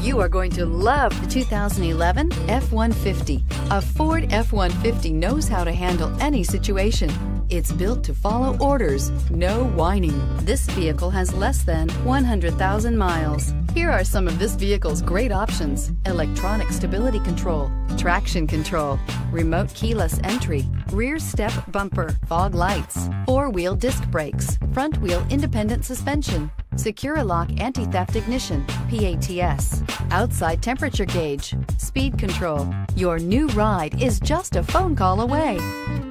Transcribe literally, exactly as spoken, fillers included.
You are going to love the two thousand eleven F one fifty. A Ford F one fifty knows how to handle any situation. It's built to follow orders, no whining. This vehicle has less than one hundred thousand miles. Here are some of this vehicle's great options: electronic stability control, traction control, remote keyless entry, rear step bumper, fog lights, four-wheel disc brakes, front-wheel independent suspension, Secure-Lock anti-theft ignition, P A T S, outside temperature gauge, speed control. Your new ride is just a phone call away.